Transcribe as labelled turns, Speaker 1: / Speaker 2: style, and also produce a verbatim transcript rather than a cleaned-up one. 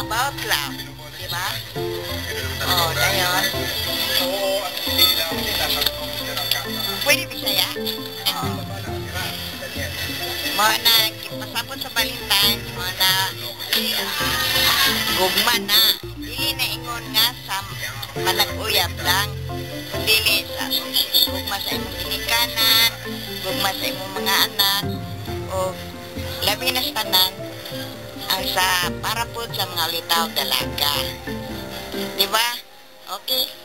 Speaker 1: about love. Diba? Oh, dayon. Pwede Bisaya? Oo. Mga na, pasabot sa Valentine, mga na, gugma na. Dili na ingon nga sa manag-uyab lang. Dili sa gugma sa imong ginikanan, gugma sa imong mga anak, o labi na sa tanan, ang sa para po sa mga litaw dalaga. Diba? Okay?